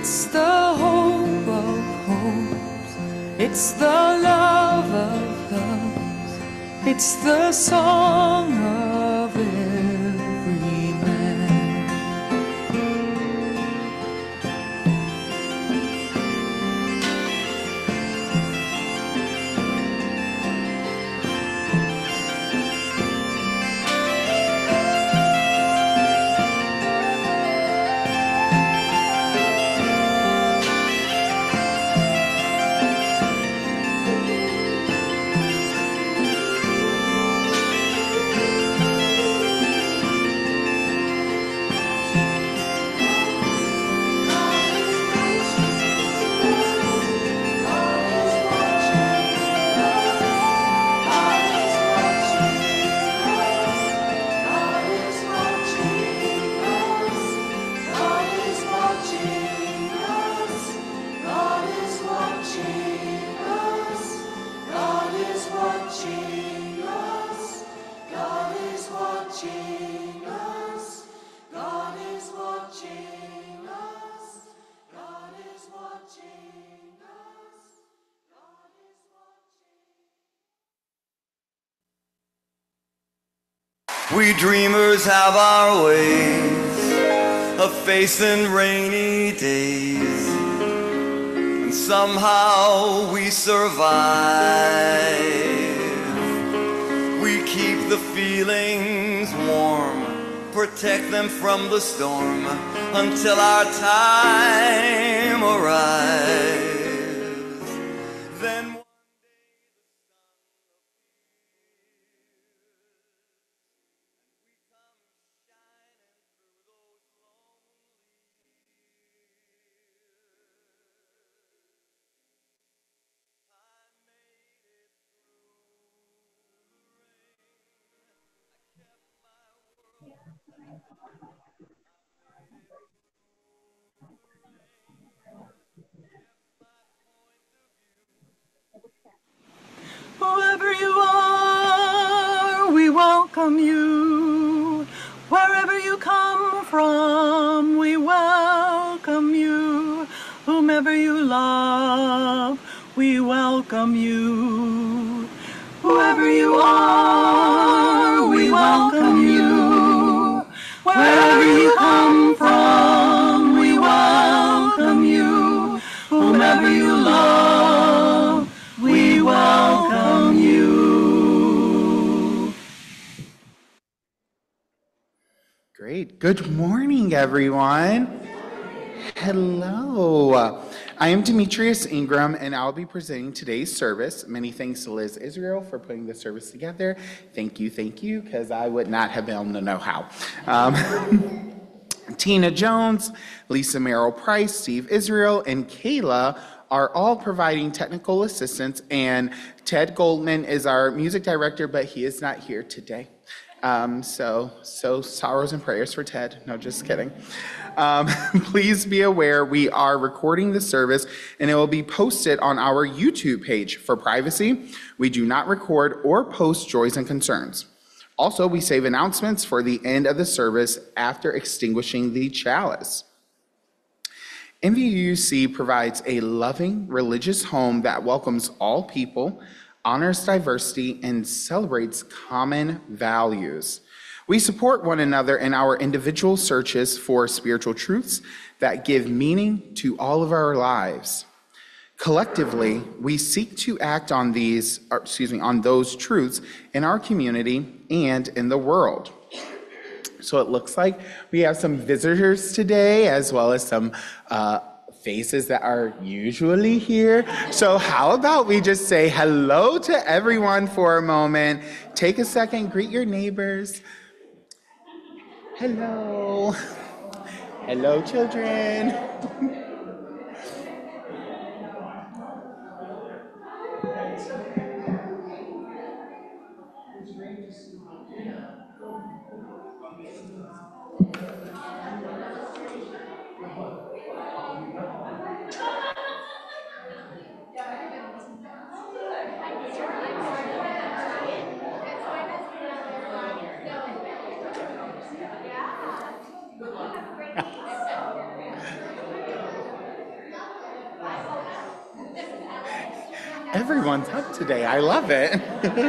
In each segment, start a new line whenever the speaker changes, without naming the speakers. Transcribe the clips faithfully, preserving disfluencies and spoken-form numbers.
It's the hope of hopes. It's the love of loves. It's the song of every man.
We dreamers have our ways of facing rainy days, and somehow we survive. We keep the feelings warm, protect them from the storm until our time arrives. Then
whoever you are, we welcome you. Wherever you come from, we welcome you. Whomever you love, we welcome you. Whoever you are, we welcome you. Wherever you come from, we welcome you. Whomever you love, we welcome you.
Great. Good morning, everyone. Hello. I am Demetrius Ingram, and I'll be presenting today's service. Many thanks to Liz Israel for putting the service together. Thank you, thank you, because I would not have been able to know how. Um, Tina Jones, Lisa Merrill Price, Steve Israel, and Kayla are all providing technical assistance, and Ted Goldman is our music director, but he is not here today. Um, so, so sorrows and prayers for Ted. No, just kidding. Um, please be aware we are recording the service and it will be posted on our YouTube page. For privacy, we do not record or post joys and concerns. Also, we save announcements for the end of the service after extinguishing the chalice. M V U C provides a loving religious home that welcomes all people, honors diversity, and celebrates common values. We support one another in our individual searches for spiritual truths that give meaning to all of our lives. Collectively, we seek to act on these, or excuse me, on those truths in our community and in the world. So it looks like we have some visitors today, as well as some uh, faces that are usually here. So how about we just say hello to everyone for a moment. Take a second, greet your neighbors. Hello. Hello, children. Everyone's up today. I love it.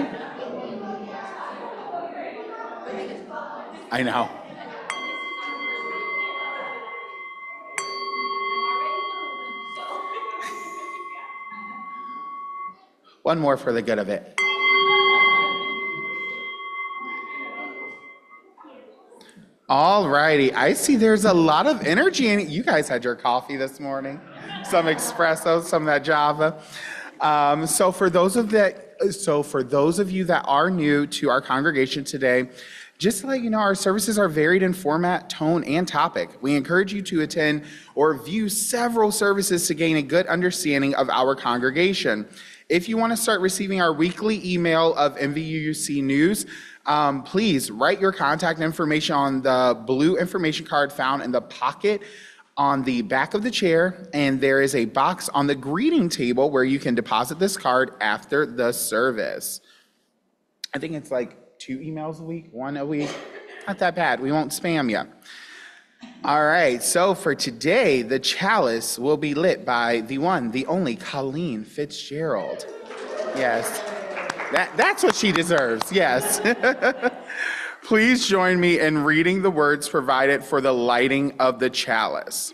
I know. One more for the good of it. All righty. I see there's a lot of energy in it. You guys had your coffee this morning, some espresso, some of that Java. Um, so for those of that, so for those of you that are new to our congregation today, just to let you know, our services are varied in format, tone, and topic. We encourage you to attend or view several services to gain a good understanding of our congregation. If you want to start receiving our weekly email of M V U U C news, um, please write your contact information on the blue information card found in the pocket on the back of the chair, and there is a box on the greeting table where you can deposit this card after the service. I think it's like two emails a week, one a week. Not that bad. We won't spam you. All right, so for today, the chalice will be lit by the one, the only Colleen Fitzgerald. Yes, that, that's what she deserves, yes. Please join me in reading the words provided for the lighting of the chalice.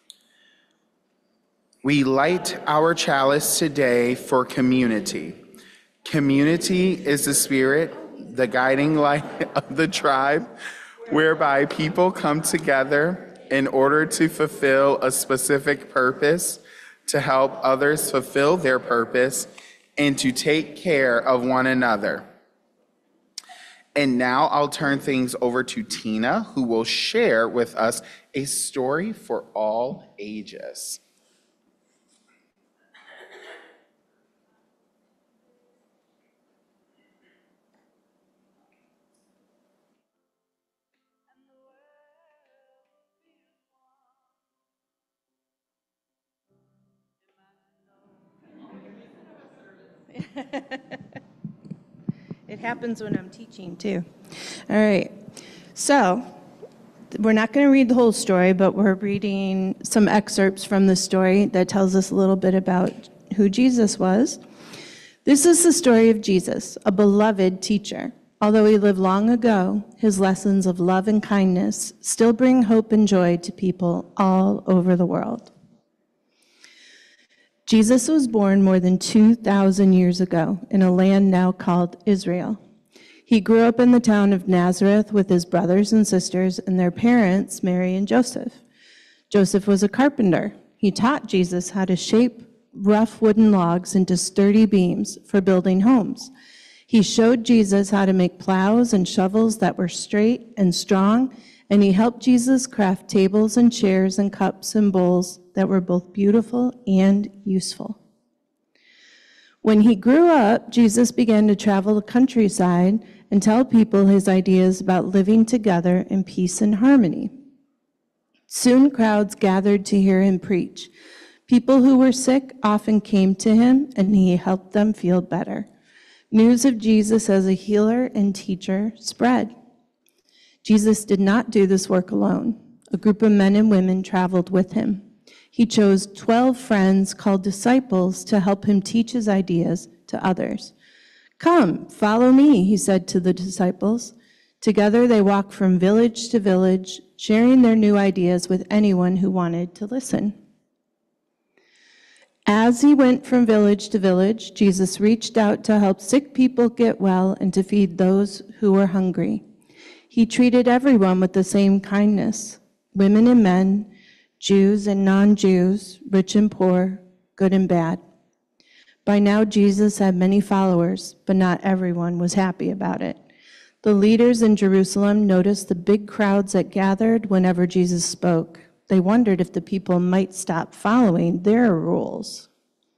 We light our chalice today for community. Community is the spirit, the guiding light of the tribe, whereby people come together in order to fulfill a specific purpose, to help others fulfill their purpose, and to take care of one another. And now I'll turn things over to Tina, who will share with us a story for all ages.
It happens when I'm teaching, too. All right. So, we're not going to read the whole story, but we're reading some excerpts from the story that tells us a little bit about who Jesus was. This is the story of Jesus, a beloved teacher. Although he lived long ago, his lessons of love and kindness still bring hope and joy to people all over the world. Jesus was born more than two thousand years ago in a land now called Israel. He grew up in the town of Nazareth with his brothers and sisters and their parents, Mary and Joseph. Joseph was a carpenter. He taught Jesus how to shape rough wooden logs into sturdy beams for building homes. He showed Jesus how to make plows and shovels that were straight and strong, and he helped Jesus craft tables and chairs and cups and bowls that were both beautiful and useful. When he grew up, Jesus began to travel the countryside and tell people his ideas about living together in peace and harmony. Soon crowds gathered to hear him preach. People who were sick often came to him, and he helped them feel better. News of Jesus as a healer and teacher spread. Jesus did not do this work alone. A group of men and women traveled with him. He chose twelve friends called disciples to help him teach his ideas to others. "Come, follow me," he said to the disciples. Together they walked from village to village, sharing their new ideas with anyone who wanted to listen. As he went from village to village, Jesus reached out to help sick people get well and to feed those who were hungry. He treated everyone with the same kindness, women and men, Jews and non-Jews, rich and poor, good and bad. By now, Jesus had many followers, but not everyone was happy about it. The leaders in Jerusalem noticed the big crowds that gathered whenever Jesus spoke. They wondered if the people might stop following their rules.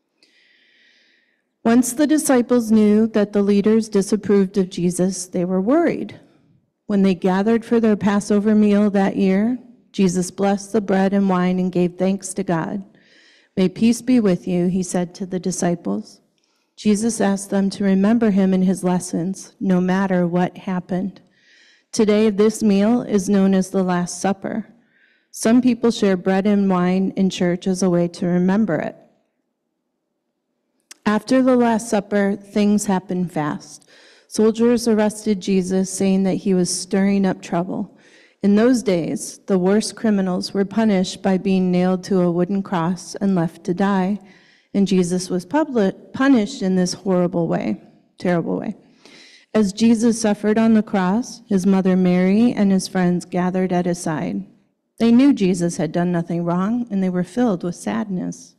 Once the disciples knew that the leaders disapproved of Jesus, they were worried. When they gathered for their Passover meal that year, Jesus blessed the bread and wine and gave thanks to God. "May peace be with you," he said to the disciples. Jesus asked them to remember him in his lessons, no matter what happened. Today, this meal is known as the Last Supper. Some people share bread and wine in church as a way to remember it. After the Last Supper, things happened fast. Soldiers arrested Jesus, saying that he was stirring up trouble. In those days, the worst criminals were punished by being nailed to a wooden cross and left to die. And Jesus was public, punished in this horrible way, terrible way. As Jesus suffered on the cross, his mother Mary and his friends gathered at his side. They knew Jesus had done nothing wrong, and they were filled with sadness.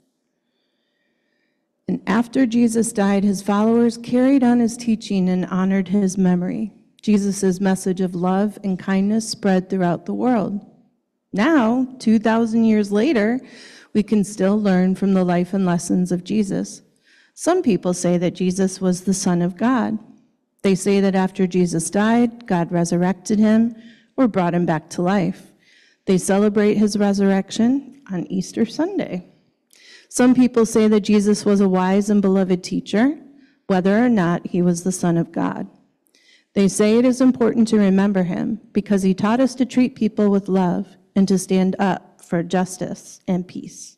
And after Jesus died, his followers carried on his teaching and honored his memory. Jesus' message of love and kindness spread throughout the world. Now, two thousand years later, we can still learn from the life and lessons of Jesus. Some people say that Jesus was the Son of God. They say that after Jesus died, God resurrected him or brought him back to life. They celebrate his resurrection on Easter Sunday. Some people say that Jesus was a wise and beloved teacher, whether or not he was the Son of God. They say it is important to remember him because he taught us to treat people with love and to stand up for justice and peace.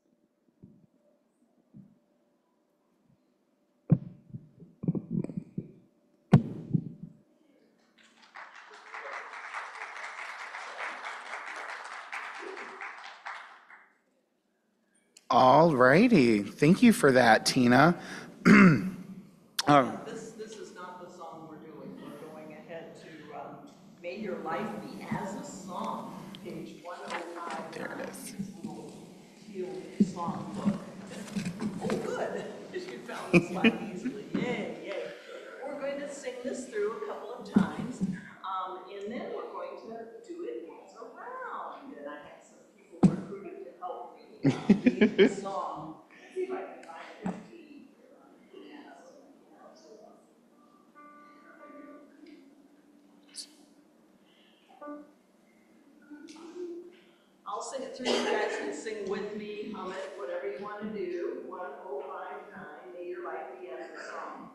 All righty. Thank you for that, Tina. Um,
This, this is not the song we're doing. We're going ahead to um, May Your Life Be As a Song, page one oh five.
There it is.
Little teal song book. Oh, good. Because you found this one easily. Yay, yay. We're going to sing this through a couple of times, um, and then we're going to do it as a round. And I have some people recruited to help me uh, lead the song. Let's see if I can find it. I'll sing it through, you guys can sing with me, hum it, whatever you want to do. One, oh, five, nine, may your life be as a song.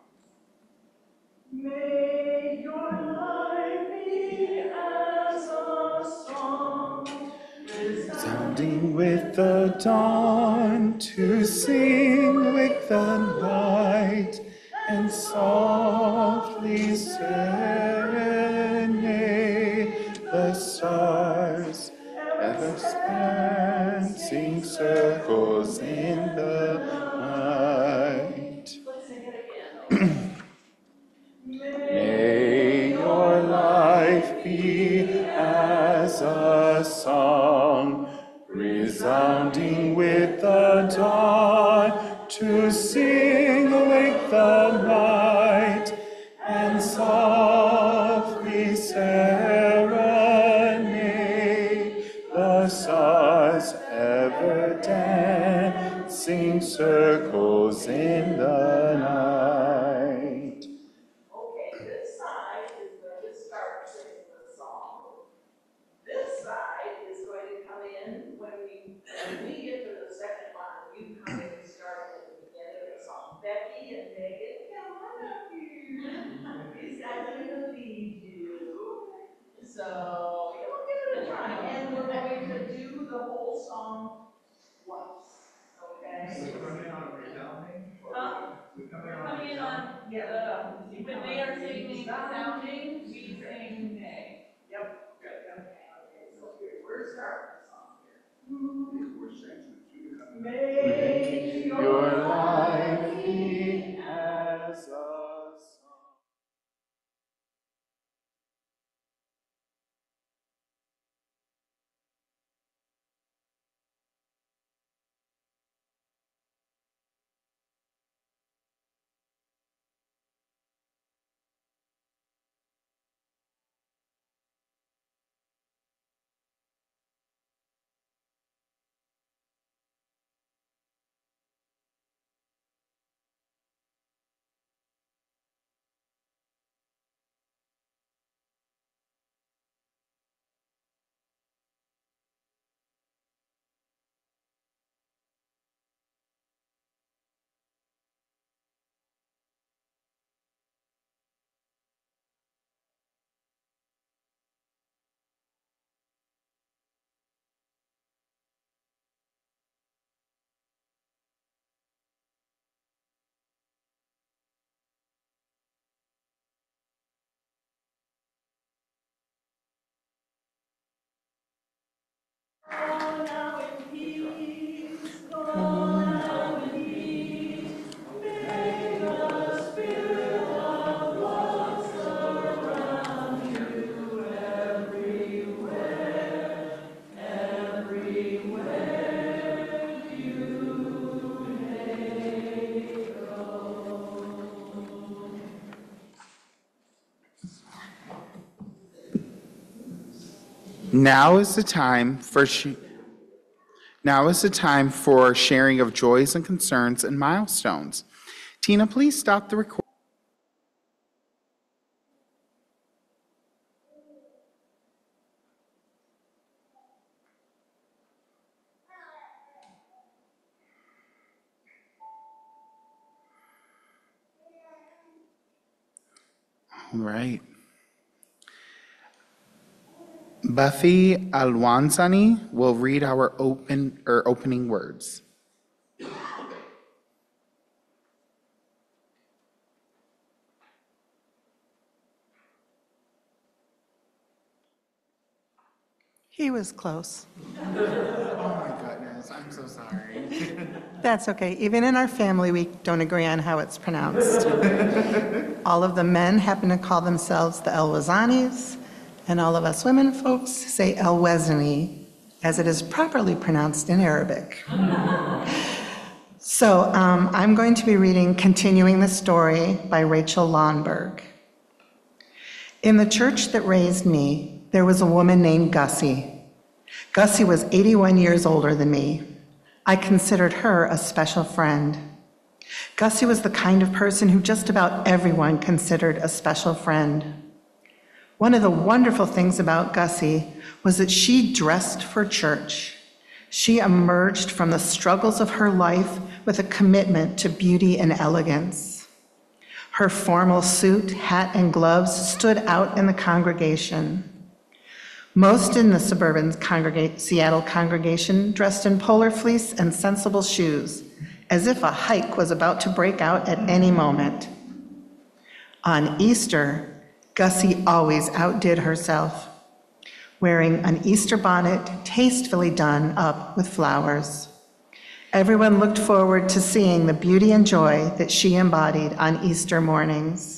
May your life be as a song,
Sounding with the dawn, to sing with the night, and softly serenade the stars, ever dancing circles in the night.
let's sing it again.
May your life be as a song, resounding with the dawn, to sing awake the night, and softly serenade the stars, ever dancing circles in the night.
Okay, this side is going to start singing the song. This side is going to come in when we when we get to the second line. You come in and start at the beginning of the song. Becky and Megan, come on up here. These guys are going to lead you. So you'll give it a try, and we're going to do the whole song once. Okay. Huh? Coming in on, yeah, uh, when they are singing sounding, we sing nay. Yep. Good. Okay, okay, so here, we're starting the song here. May
Your life be as a Now is the time for sh- now is the time for sharing of joys and concerns and milestones. Tina, please stop the recording. All right. Buffy Alwanzani will read our open or opening words.
He was close.
Oh my goodness, I'm so sorry.
That's okay. Even in our family, we don't agree on how it's pronounced. All of the men happen to call themselves the Elwazanis, and all of us women folks say Elwazani, as it is properly pronounced in Arabic. So um, I'm going to be reading Continuing the Story by Rachel Lonberg. In the church that raised me, there was a woman named Gussie. Gussie was eighty-one years older than me. I considered her a special friend. Gussie was the kind of person who just about everyone considered a special friend. One of the wonderful things about Gussie was that she dressed for church. She emerged from the struggles of her life with a commitment to beauty and elegance. Her formal suit, hat, and gloves stood out in the congregation. Most in the suburban congrega- Seattle congregation dressed in polar fleece and sensible shoes, as if a hike was about to break out at any moment. On Easter, Gussie always outdid herself, wearing an Easter bonnet tastefully done up with flowers. Everyone looked forward to seeing the beauty and joy that she embodied on Easter mornings.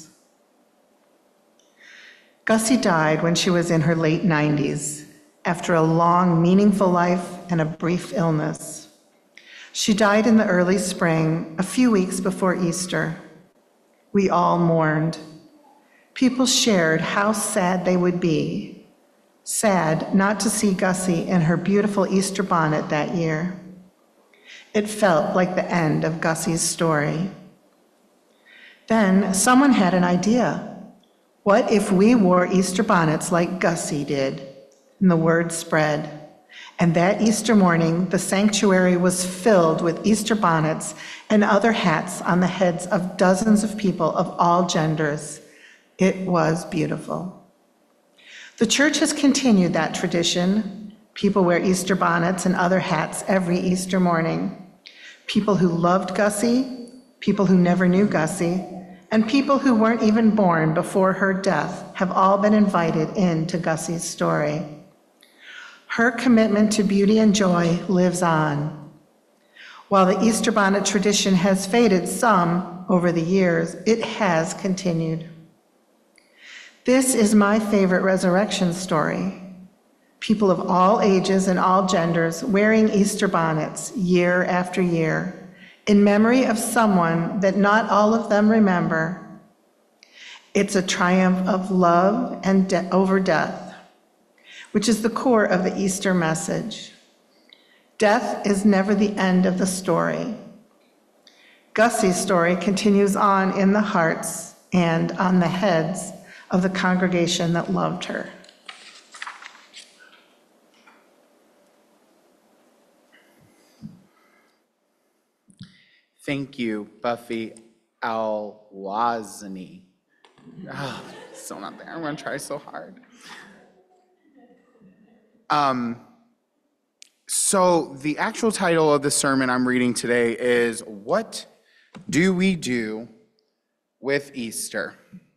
Gussie died when she was in her late nineties, after a long, meaningful life and a brief illness. She died in the early spring, a few weeks before Easter. We all mourned. People shared how sad they would be, sad not to see Gussie in her beautiful Easter bonnet that year. It felt like the end of Gussie's story. Then someone had an idea. What if we wore Easter bonnets like Gussie did? And the word spread. And that Easter morning, the sanctuary was filled with Easter bonnets and other hats on the heads of dozens of people of all genders. It was beautiful. The church has continued that tradition. People wear Easter bonnets and other hats every Easter morning. People who loved Gussie, people who never knew Gussie, and people who weren't even born before her death have all been invited into Gussie's story. Her commitment to beauty and joy lives on. While the Easter bonnet tradition has faded some over the years, it has continued. This is my favorite resurrection story. People of all ages and all genders wearing Easter bonnets year after year, in memory of someone that not all of them remember. It's a triumph of love and de- over death, which is the core of the Easter message. Death is never the end of the story. Gussie's story continues on in the hearts and on the heads of the congregation that loved her.
Thank you, Buffy Alwazani. Oh, still not there. I'm going to try so hard. Um, so the actual title of the sermon I'm reading today is What Do We Do with Easter?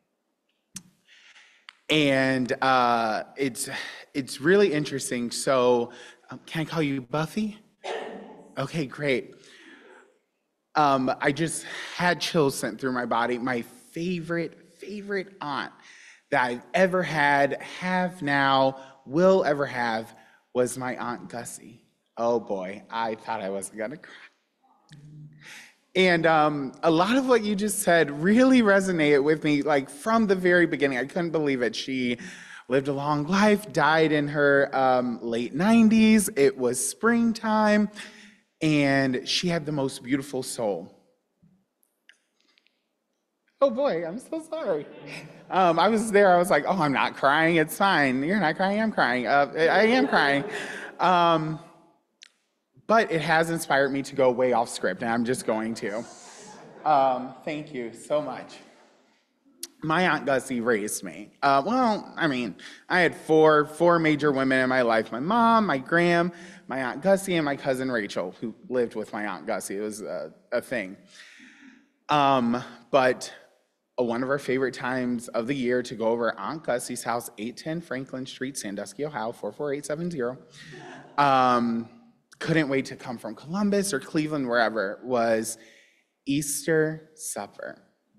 And uh, it's it's really interesting. So um, can I call you Buffy? Okay, great. Um, I just had chills sent through my body. My favorite, favorite aunt that I've ever had, have now, will ever have, was my Aunt Gussie. Oh boy, I thought I wasn't gonna cry. And um, a lot of what you just said really resonated with me, like from the very beginning. I couldn't believe it. She lived a long life, died in her um, late nineties. It was springtime, and she had the most beautiful soul. Oh boy, I'm so sorry. Um, I was there, I was like, oh, I'm not crying, it's fine. You're not crying, I'm crying. Uh, I am crying. Um, but it has inspired me to go way off script, and I'm just going to. Um, thank you so much. My Aunt Gussie raised me. Uh, well, I mean, I had four four major women in my life. My mom, my gram, my Aunt Gussie, and my cousin Rachel, who lived with my Aunt Gussie. It was a, a thing. Um, but uh, one of our favorite times of the year to go over at Aunt Gussie's house, eight ten Franklin Street, Sandusky, Ohio, four four eight seven zero. Um, couldn't wait to come from Columbus or Cleveland, wherever, was Easter supper.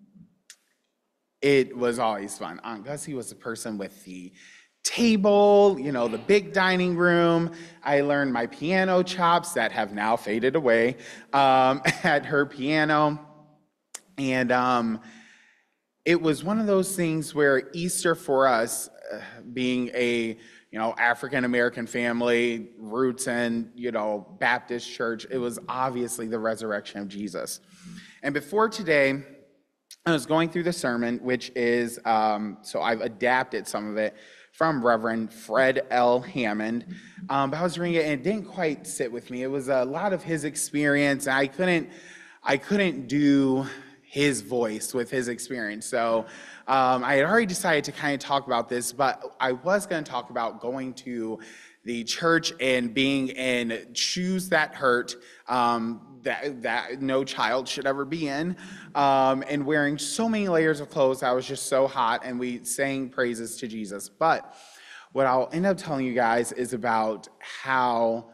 It was always fun. Aunt Gussie was the person with the table, you know, the big dining room. I learned my piano chops that have now faded away um, at her piano. And um, it was one of those things where Easter for us, uh, being a, you know, African-American family, roots in, you know, Baptist church, it was obviously the resurrection of Jesus. And before today, I was going through the sermon, which is, um, so I've adapted some of it from Reverend Fred L. Hammond. Um, but I was reading it and it didn't quite sit with me. It was a lot of his experience, and I couldn't, I couldn't do his voice with his experience. So um, I had already decided to kind of talk about this, but I was going to talk about going to the church and being in shoes that hurt, um, that that no child should ever be in, um, and wearing so many layers of clothes. I was just so hot, and we sang praises to Jesus. But what I'll end up telling you guys is about how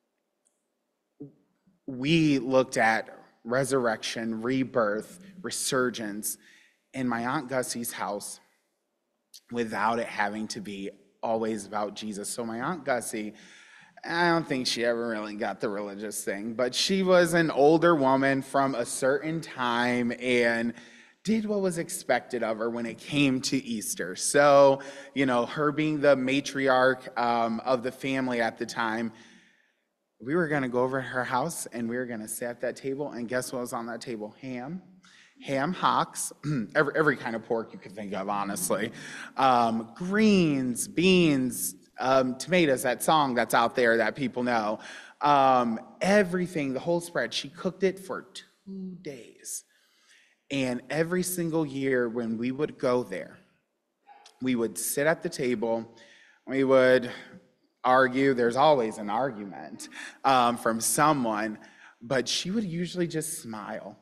we looked at resurrection, rebirth, resurgence in my Aunt Gussie's house without it having to be always about Jesus. So my Aunt Gussie, I don't think she ever really got the religious thing, but she was an older woman from a certain time and did what was expected of her when it came to Easter. So, you know, her being the matriarch um, of the family at the time, we were going to go over to her house and we were going to sit at that table, and guess what was on that table? Ham. Ham hocks, every, every kind of pork you could think of, honestly. Um, greens, beans, um, tomatoes, that song that's out there that people know. Um, everything, the whole spread. She cooked it for two days. And every single year when we would go there, we would sit at the table, we would argue. There's always an argument um, from someone, but she would usually just smile.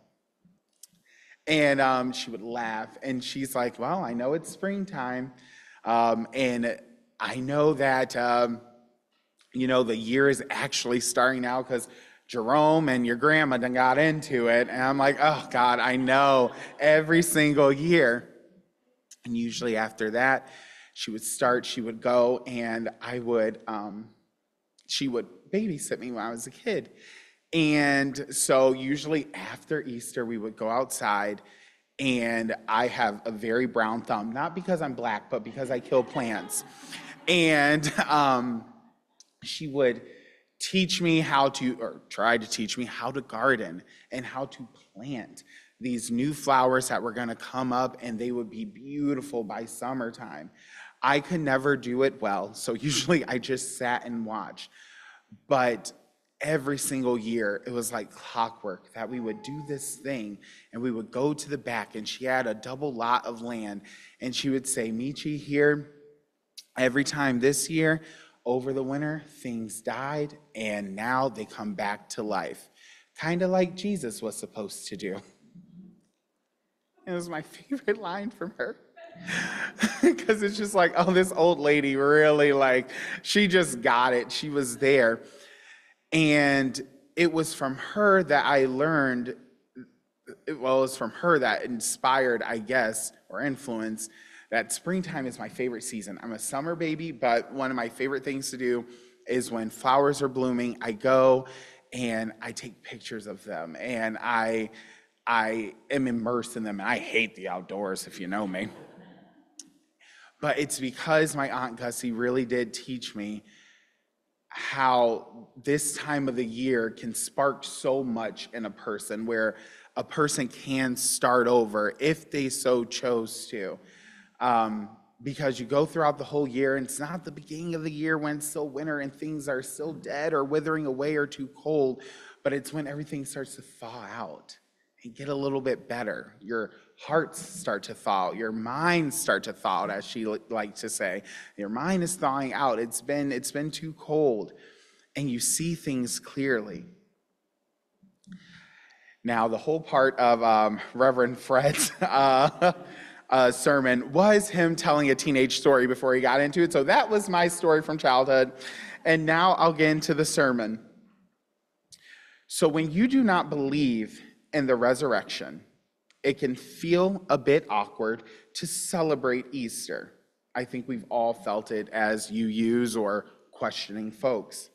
And um, she would laugh, and she's like, well, I know it's springtime, um, and I know that, um, you know, the year is actually starting now because Jerome and your grandma done got into it. And I'm like, oh, God, I know, every single year. And usually after that, she would start, she would go, and I would, um, she would babysit me when I was a kid. And so usually after Easter, we would go outside, and I have a very brown thumb, not because I'm black, but because I kill plants. And um, she would teach me how to, or try to teach me how to garden and how to plant these new flowers that were going to come up, and they would be beautiful by summertime. I could never do it well, so usually I just sat and watched. But every single year, it was like clockwork that we would do this thing, and we would go to the back, and she had a double lot of land, and she would say, Michi, here, every time this year, over the winter, things died, and now they come back to life. Kind of like Jesus was supposed to do. It was my favorite line from her. Because it's just like, oh, this old lady really, like, she just got it. She was there. And it was from her that I learned, well, it was from her that inspired, I guess, or influenced, that springtime is my favorite season. I'm a summer baby, but one of my favorite things to do is when flowers are blooming, I go and I take pictures of them, and I, I am immersed in them, and I hate the outdoors, if you know me. but it's because my Aunt Gussie really did teach me how this time of the year can spark so much in a person, where a person can start over if they so chose to. Um, because you go throughout the whole year, and it's not the beginning of the year when it's still winter and things are still dead or withering away or too cold, but it's when everything starts to thaw out and get a little bit better. Your hearts start to thaw, your minds start to thaw out, as she liked to say. Your mind is thawing out. It's been, it's been too cold, and you see things clearly. Now, the whole part of um, Reverend Fred's uh, uh, sermon was him telling a teenage story before he got into it. So that was my story from childhood. And now I'll get into the sermon. So when you do not believe in the resurrection, it can feel a bit awkward to celebrate Easter. I think we've all felt it as U Us or questioning folks.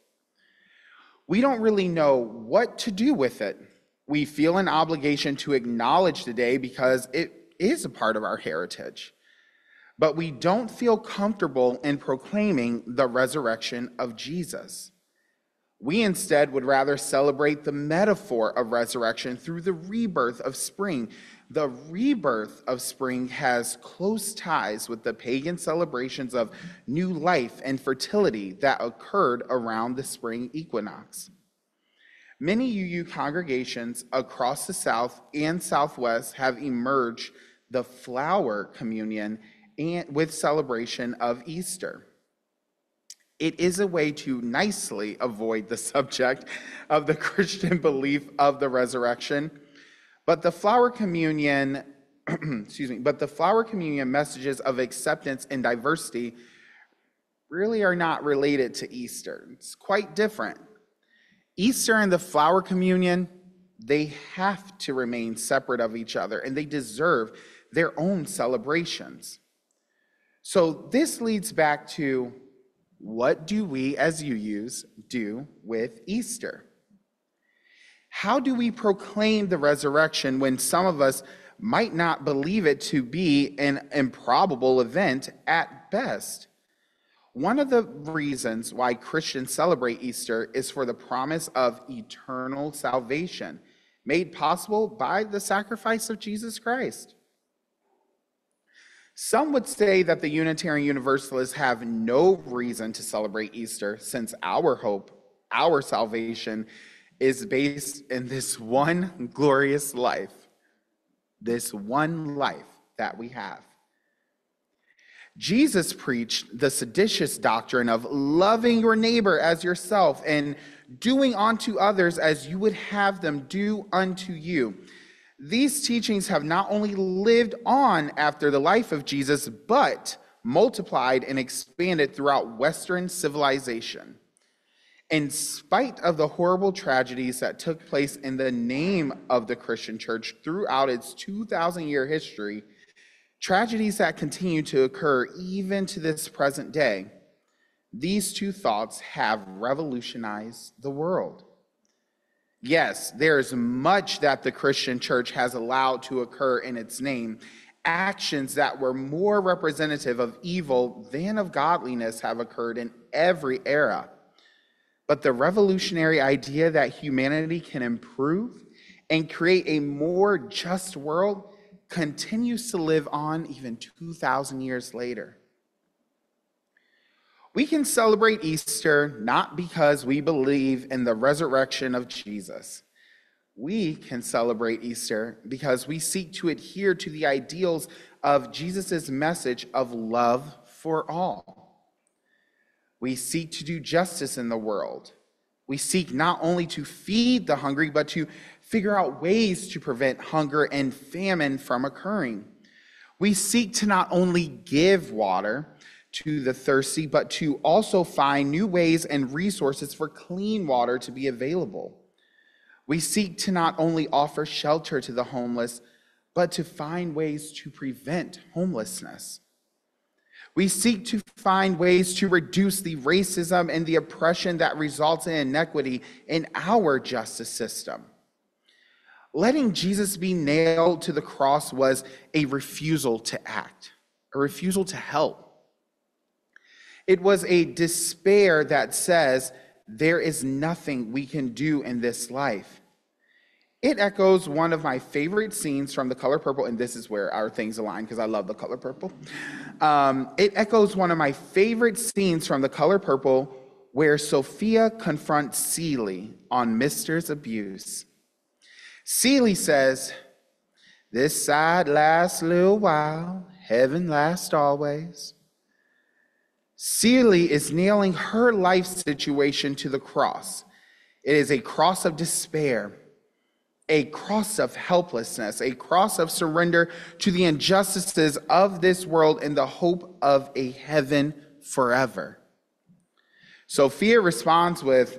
We don't really know what to do with it. We feel an obligation to acknowledge the day because it is a part of our heritage. But we don't feel comfortable in proclaiming the resurrection of Jesus. We instead would rather celebrate the metaphor of resurrection through the rebirth of spring. The rebirth of spring has close ties with the pagan celebrations of new life and fertility that occurred around the spring equinox. Many U U congregations across the South and Southwest have emerged the flower communion and with celebration of Easter. It is a way to nicely avoid the subject of the Christian belief of the resurrection, but the flower communion, excuse me, but the flower communion messages of acceptance and diversity really are not related to Easter. It's quite different. Easter and the flower communion, they have to remain separate of each other, and they deserve their own celebrations. So this leads back to, what do we as U Us do with Easter? How do we proclaim the resurrection when some of us might not believe it to be an improbable event at best? One of the reasons why Christians celebrate Easter is for the promise of eternal salvation, made possible by the sacrifice of Jesus Christ. Some would say that the Unitarian Universalists have no reason to celebrate Easter, since our hope, our salvation, is based in this one glorious life, this one life that we have. Jesus preached the seditious doctrine of loving your neighbor as yourself and doing unto others as you would have them do unto you. These teachings have not only lived on after the life of Jesus, but multiplied and expanded throughout Western civilization. In spite of the horrible tragedies that took place in the name of the Christian church throughout its two thousand year history, tragedies that continue to occur even to this present day, these two thoughts have revolutionized the world. Yes, there's much that the Christian church has allowed to occur in its name. Actions that were more representative of evil than of godliness have occurred in every era. But the revolutionary idea that humanity can improve and create a more just world continues to live on even two thousand years later. We can celebrate Easter not because we believe in the resurrection of Jesus. We can celebrate Easter because we seek to adhere to the ideals of Jesus' message of love for all. We seek to do justice in the world. We seek not only to feed the hungry, but to figure out ways to prevent hunger and famine from occurring. We seek to not only give water to the thirsty, but to also find new ways and resources for clean water to be available. We seek to not only offer shelter to the homeless, but to find ways to prevent homelessness. We seek to find ways to reduce the racism and the oppression that results in inequity in our justice system. Letting Jesus be nailed to the cross was a refusal to act, a refusal to help. It was a despair that says, there is nothing we can do in this life. It echoes one of my favorite scenes from The Color Purple, and this is where our things align because I love The Color Purple. Um, it echoes one of my favorite scenes from The Color Purple where Sophia confronts Celie on Mister's abuse. Celie says, this side lasts a little while, heaven lasts always. Celie is nailing her life situation to the cross. It is a cross of despair, a cross of helplessness, a cross of surrender to the injustices of this world in the hope of a heaven forever. Sophia responds with,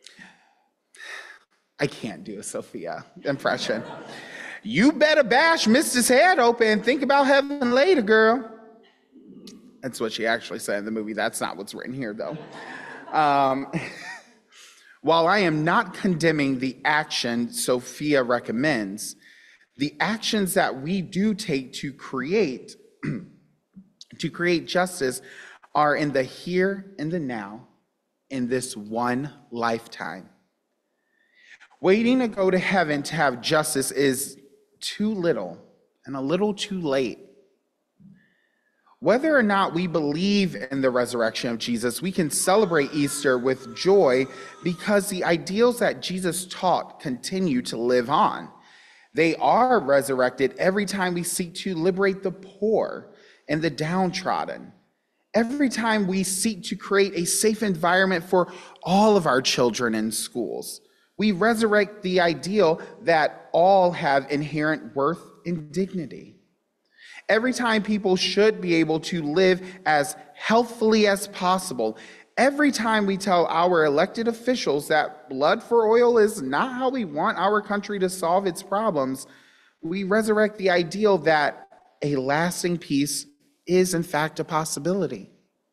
I can't do a Sophia impression. You better bash Mister's head open and think about heaven later, girl. That's what she actually said in the movie. That's not what's written here, though. Um, while I am not condemning the action Sophia recommends, the actions that we do take to create, to create justice are in the here and the now, in this one lifetime. Waiting to go to heaven to have justice is too little and a little too late. Whether or not we believe in the resurrection of Jesus, we can celebrate Easter with joy because the ideals that Jesus taught continue to live on. They are resurrected every time we seek to liberate the poor and the downtrodden. Every time we seek to create a safe environment for all of our children in schools. We resurrect the ideal that all have inherent worth and dignity. Every time people should be able to live as healthfully as possible. Every time we tell our elected officials that blood for oil is not how we want our country to solve its problems, we resurrect the ideal that a lasting peace is in fact a possibility.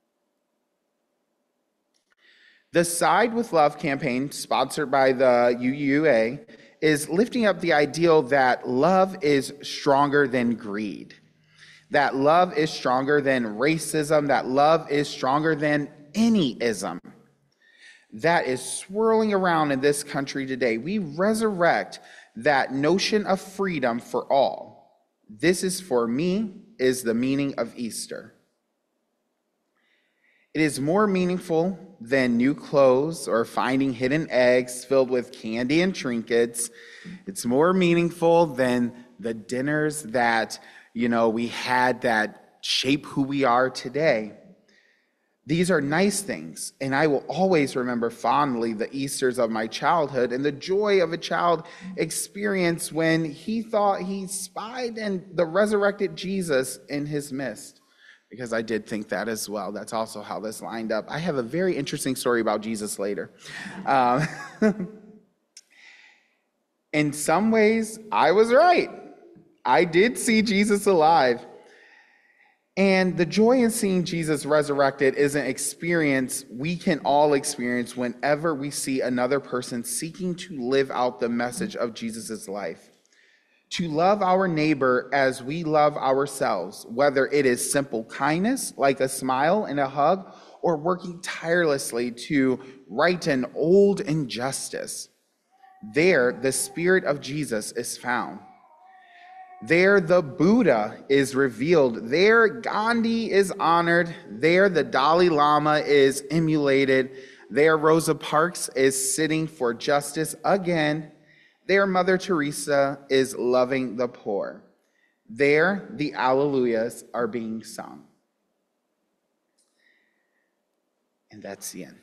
The Side with Love campaign, sponsored by the U U A, is lifting up the ideal that love is stronger than greed, that love is stronger than racism, that love is stronger than any ism that is swirling around in this country today. We resurrect that notion of freedom for all. This is, for me, is the meaning of Easter. It is more meaningful than new clothes or finding hidden eggs filled with candy and trinkets. It's more meaningful than the dinners that, you know, we had that shape who we are today. These are nice things, and I will always remember fondly the Easters of my childhood and the joy of a child experience when he thought he spied in the resurrected Jesus in his midst. Because I did think that as well. That's also how this lined up. I have a very interesting story about Jesus later. Um, in some ways, I was right. I did see Jesus alive. And the joy in seeing Jesus resurrected is an experience we can all experience whenever we see another person seeking to live out the message of Jesus' life. To love our neighbor as we love ourselves, whether it is simple kindness, like a smile and a hug, or working tirelessly to right an old injustice. There, the Spirit of Jesus is found. There, the Buddha is revealed. There, Gandhi is honored. There, the Dalai Lama is emulated. There, Rosa Parks is sitting for justice again. There, Mother Teresa is loving the poor. There, the Alleluias are being sung. And that's the end.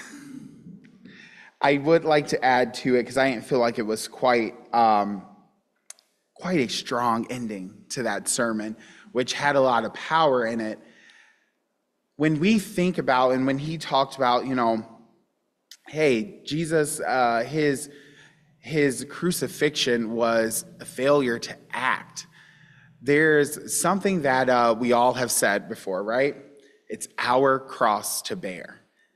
I would like to add to it, because I didn't feel like it was quite, um, quite a strong ending to that sermon, which had a lot of power in it. When we think about, and when he talked about, you know, hey, Jesus, uh, his... his crucifixion was a failure to act. There's something that uh, we all have said before, right? It's our cross to bear.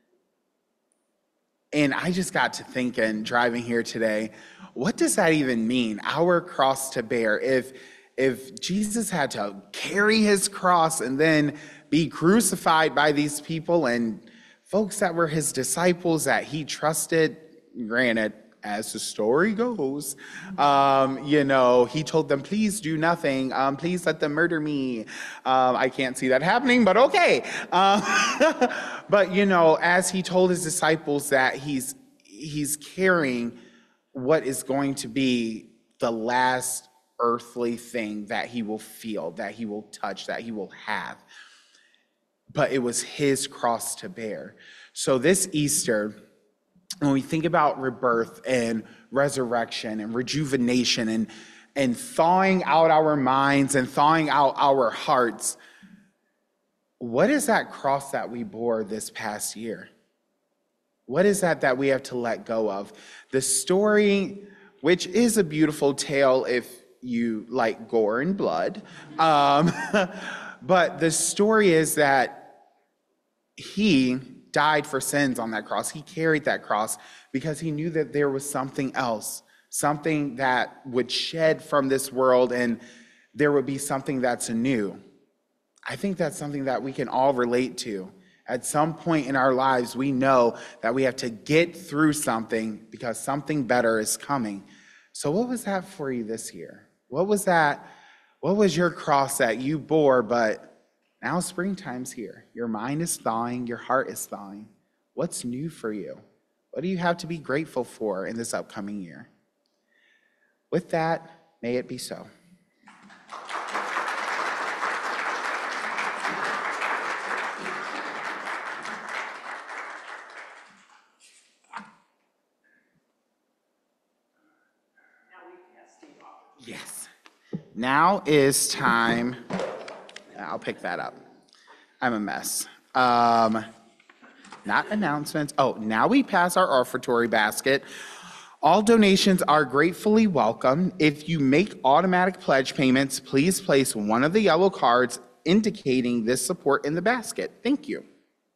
And I just got to thinking, driving here today, what does that even mean, our cross to bear? If, if Jesus had to carry his cross and then be crucified by these people and folks that were his disciples that he trusted. Granted, as the story goes, um, you know, he told them, please do nothing. Um, please let them murder me. Um, I can't see that happening, but okay. Um, but, you know, as he told his disciples that he's he's carrying what is going to be the last earthly thing that he will feel, that he will touch, that he will have. But it was his cross to bear. So this Easter, when we think about rebirth and resurrection and rejuvenation and, and thawing out our minds and thawing out our hearts, what is that cross that we bore this past year? What is that that we have to let go of? The story, which is a beautiful tale if you like gore and blood, um, but the story is that he died for sins on that cross. He carried that cross because he knew that there was something else, something that would shed from this world and there would be something that's new. I think that's something that we can all relate to. At some point in our lives, we know that we have to get through something because something better is coming. So what was that for you this year? What was that? What was your cross that you bore, but now springtime's here. Your mind is thawing. Your heart is thawing. What's new for you? What do you have to be grateful for in this upcoming year? With that, may it be so. Yes. Now is time. I'll pick that up. I'm a mess. Um, not announcements. Oh, now we pass our offertory basket. All donations are gratefully welcome. If you make automatic pledge payments, please place one of the yellow cards indicating this support in the basket. Thank you.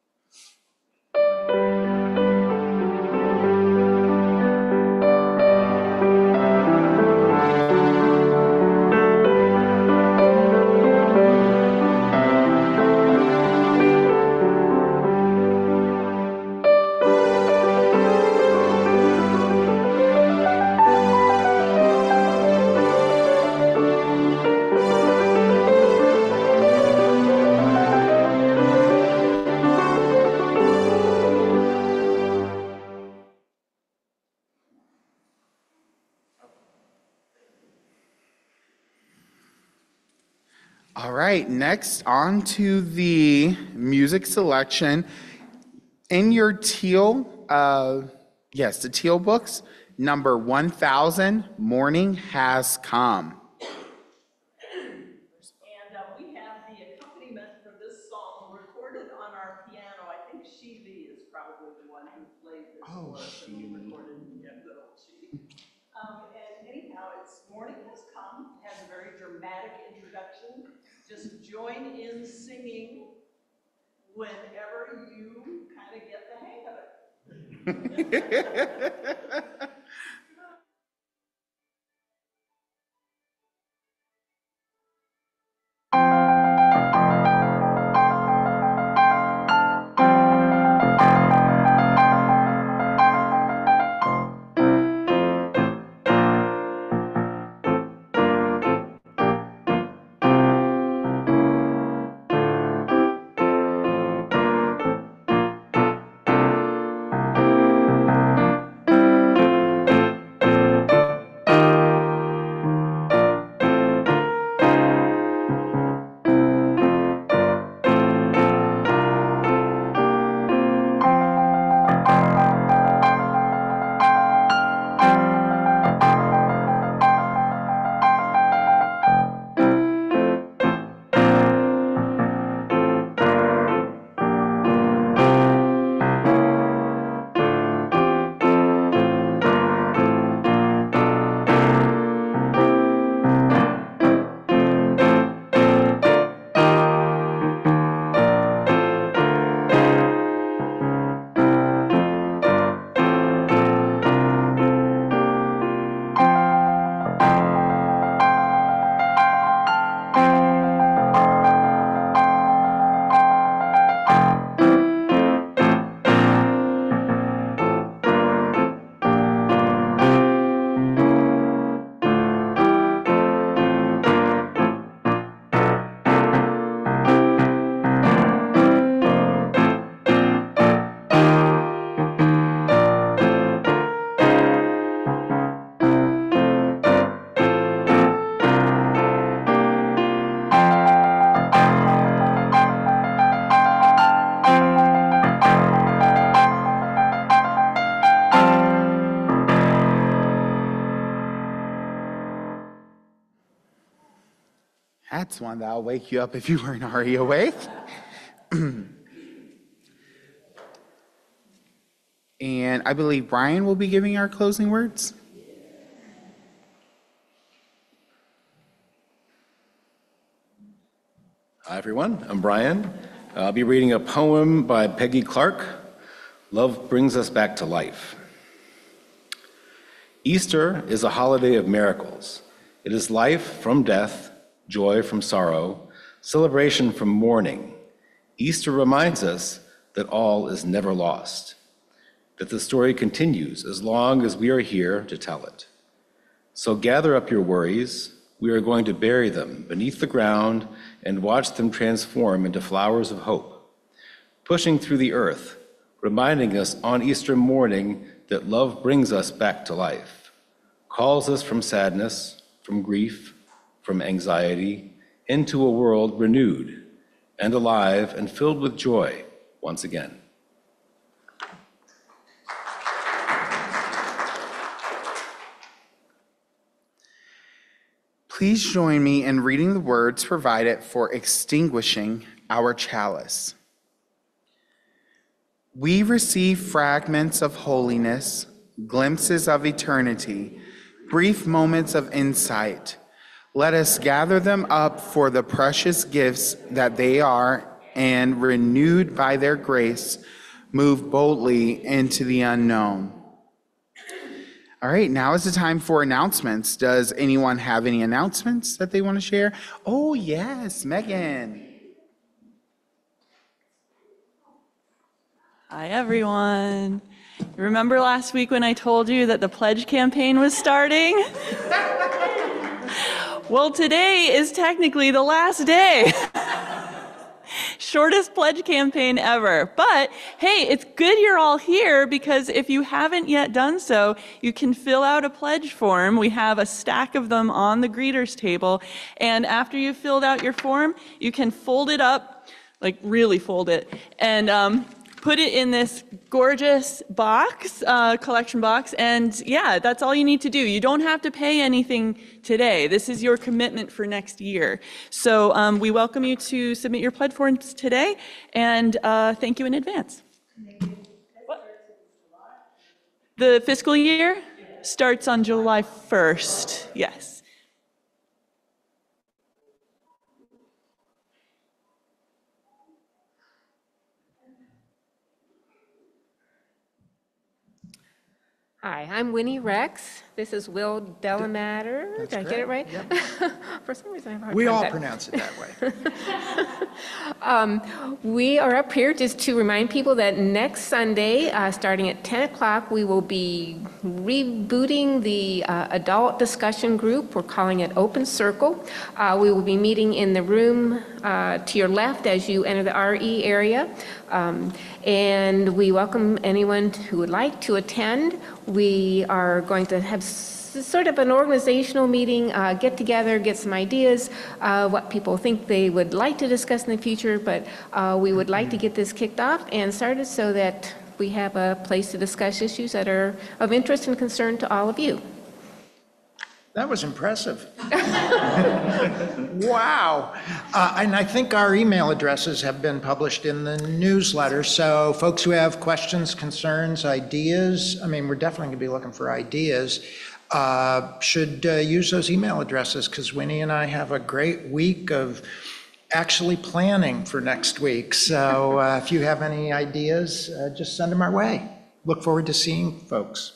All right, next on to the music selection. In your teal, uh, yes, the teal books, number one thousand, Morning Has Come.
And uh, we have the accompaniment for this song recorded on our piano. I think Sheely is probably the one who played this
Oh,
for us and recorded. Yeah, good old Sheely. Um, and anyhow, it's Morning Has Come, has a very dramatic introduction. Just join in singing whenever you kind of get the hang of it.
That's one that'll wake you up if you weren't already awake. And I believe Brian will be giving our closing words.
Hi, everyone. I'm Brian. I'll be reading a poem by Peggy Clark, Love Brings Us Back to Life. Easter is a holiday of miracles. It is life from death, joy from sorrow, celebration from mourning. Easter reminds us that all is never lost, that the story continues as long as we are here to tell it. So gather up your worries. We are going to bury them beneath the ground and watch them transform into flowers of hope, pushing through the earth, reminding us on Easter morning that love brings us back to life, calls us from sadness, from grief, from anxiety, into a world renewed and alive and filled with joy once again.
Please join me in reading the words provided for extinguishing our chalice. We receive fragments of holiness, glimpses of eternity, brief moments of insight. Let us gather them up for the precious gifts that they are, and renewed by their grace, move boldly into the unknown. All right, now is the time for announcements. Does anyone have any announcements that they want to share? Oh, yes, Megan.
Hi, everyone. Remember last week when I told you that the pledge campaign was starting? Well, today is technically the last day. Shortest pledge campaign ever. But hey, it's good you're all here, because if you haven't yet done so, you can fill out a pledge form. We have a stack of them on the greeters table. And after you've filled out your form, you can fold it up, like really fold it, and um, put it in this gorgeous box, uh, collection box, and yeah, that's all you need to do. You don't have to pay anything today. This is your commitment for next year. So um, we welcome you to submit your pledge forms today, and uh, thank you in advance. What? The fiscal year starts on July first, yes.
Hi, I'm Winnie Rex. This is Will Delamater.
That's
Did I get it right?
Yep.
For some reason, I have a hard
We
time
all
with that.
pronounce it that way.
um, we are up here just to remind people that next Sunday, uh, starting at ten o'clock, we will be rebooting the uh, adult discussion group. We're calling it Open Circle. Uh, we will be meeting in the room uh, to your left as you enter the R E area. Um, and we welcome anyone who would like to attend. We are going to have sort of an organizational meeting, uh, get together, get some ideas, uh, what people think they would like to discuss in the future, but uh, we would like to get this kicked off and started so that we have a place to discuss issues that are of interest and concern to all of you.
That was impressive. Wow. Uh, and I think our email addresses have been published in the newsletter. So folks who have questions, concerns, ideas, I mean, we're definitely going to be looking for ideas, uh, should uh, use those email addresses, because Winnie and I have a great week of actually planning for next week. So uh, if you have any ideas, uh, just send them our way. Look forward to seeing folks.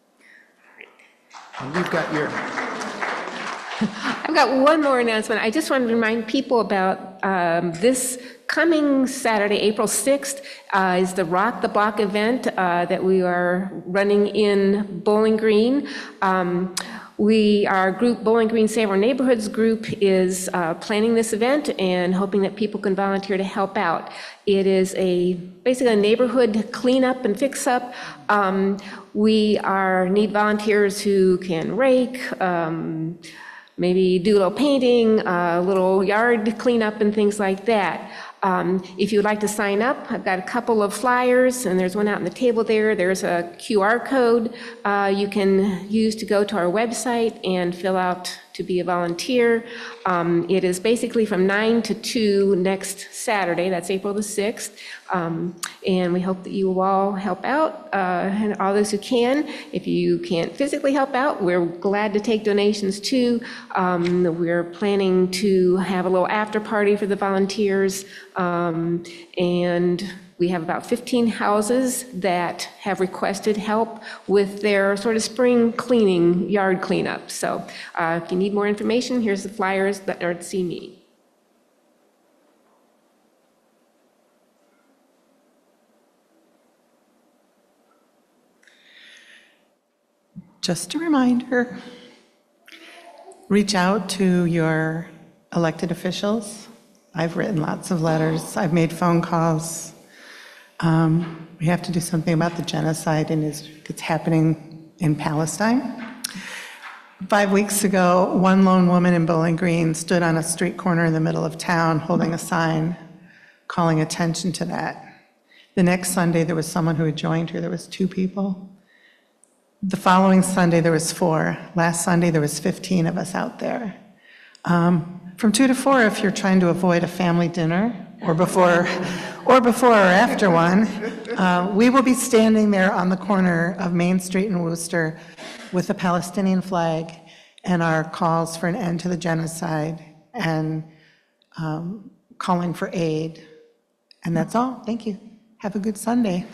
And you've got your...
I've got one more announcement. I just want to remind people about um, this coming Saturday, April sixth, uh, is the Rock the Block event uh, that we are running in Bowling Green. Um, we, our group, Bowling Green Save Our Neighborhoods group, is uh, planning this event and hoping that people can volunteer to help out. It is a basically a neighborhood cleanup and fix up. Um, we are need volunteers who can rake, um, maybe do a little painting, a little yard cleanup and things like that. Um, If you'd like to sign up, I've got a couple of flyers, and there's one out on the table there. There's a Q R code uh, you can use to go to our website and fill out to be a volunteer. Um, It is basically from nine to two next Saturday, that's April the sixth. Um, And we hope that you will all help out, uh, and all those who can. If you can't physically help out, we're glad to take donations too. Um, We're planning to have a little after party for the volunteers. Um, And we have about fifteen houses that have requested help with their sort of spring cleaning, yard cleanup. So uh, if you need more information, here's the flyers that are to see me.
Just a reminder, reach out to your elected officials. I've written lots of letters. I've made phone calls. Um, we have to do something about the genocide in Is- that's happening in Palestine. Five weeks ago, one lone woman in Bowling Green stood on a street corner in the middle of town holding a sign calling attention to that. The next Sunday, there was someone who had joined her. There was two people. The following Sunday, there was four. Last Sunday, there was fifteen of us out there. Um, From two to four, if you're trying to avoid a family dinner, or before, or before or after one, uh, we will be standing there on the corner of Main Street in Worcester with the Palestinian flag and our calls for an end to the genocide and um, calling for aid. And that's all. Thank you. Have a good Sunday.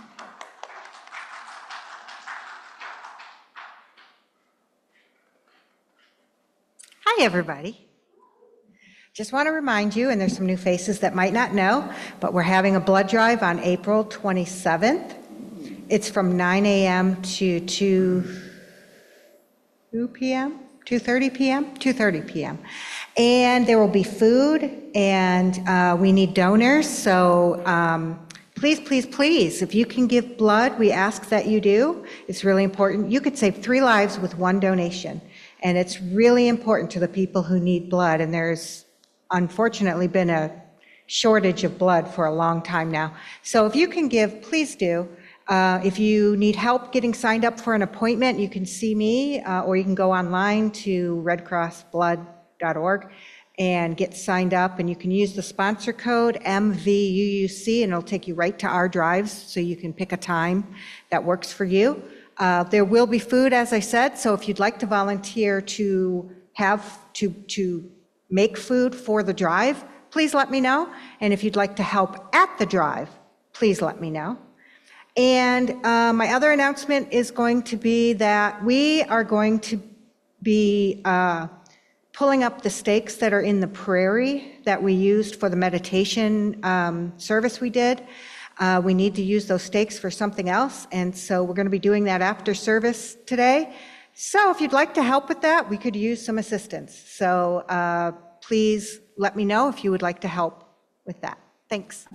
Hi, everybody. Just want to remind you, and there's some new faces that might not know, but we're having a blood drive on April twenty-seventh. It's from nine a.m. to two p.m., two thirty p.m., two thirty p.m. And there will be food, and uh, we need donors, so um, please, please, please, if you can give blood, we ask that you do. It's really important. You could save three lives with one donation, and it's really important to the people who need blood, and there's unfortunately been a shortage of blood for a long time now. So if you can give, please do. Uh, If you need help getting signed up for an appointment, you can see me, uh, or you can go online to red cross blood dot org and get signed up, and you can use the sponsor code M V U U C, and it'll take you right to our drives, so you can pick a time that works for you. Uh, There will be food, as I said, so if you'd like to volunteer to have, to, to make food for the drive, please let me know. And if you'd like to help at the drive, please let me know. And uh, my other announcement is going to be that we are going to be uh, pulling up the stakes that are in the prairie that we used for the meditation um, service we did. Uh, We need to use those stakes for something else, and so we're going to be doing that after service today. So if you'd like to help with that, we could use some assistance. So uh, please let me know if you would like to help with that. Thanks.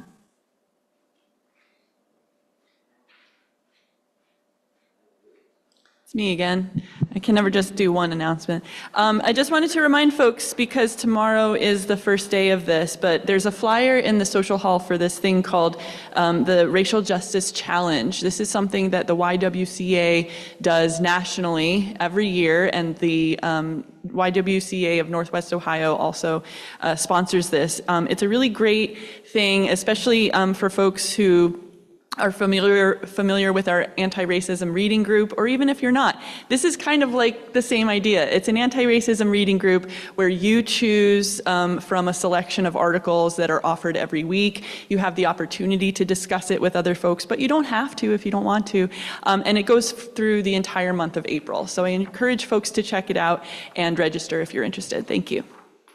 It's me again. I can never just do one announcement. Um, I just wanted to remind folks, because tomorrow is the first day of this, but there's a flyer in the social hall for this thing called um, the Racial Justice Challenge. This is something that the Y W C A does nationally every year, and the um, Y W C A of Northwest Ohio also uh, sponsors this. Um, it's a really great thing, especially um, for folks who are familiar familiar with our anti-racism reading group, or even if you're not. This is kind of like the same idea. It's an anti-racism reading group where you choose um, from a selection of articles that are offered every week. You have the opportunity to discuss it with other folks, but you don't have to if you don't want to. Um, and it goes through the entire month of April. So I encourage folks to check it out and register if you're interested. Thank you.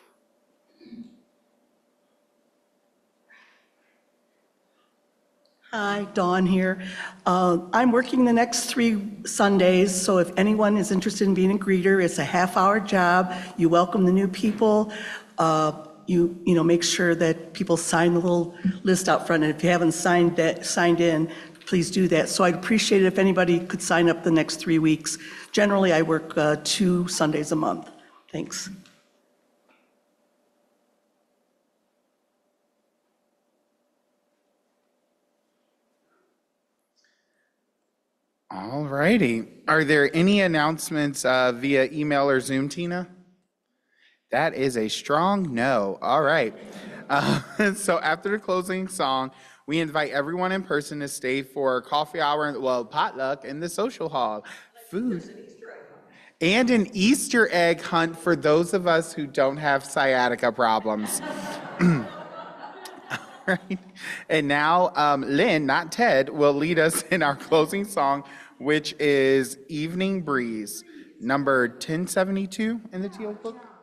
Hi, Dawn here. Uh, I'm working the next three Sundays, so if anyone is interested in being a greeter, it's a half-hour job. You welcome the new people. Uh, you, you know, make sure that people sign the little list out front, and if you haven't signed that, signed in, please do that. So I'd appreciate it if anybody could sign up the next three weeks. Generally, I work uh, two Sundays a month. Thanks.
All righty. Are there any announcements uh, via email or Zoom, Tina? That is a strong no. All right. Uh, so after the closing song, we invite everyone in person to stay for coffee hour, well, potluck in the social hall. Food. And an Easter egg hunt for those of us who don't have sciatica problems. Right. And now um, Lynn, not Ted, will lead us in our closing song, which is Evening Breeze, number ten seventy-two in the Teal Book.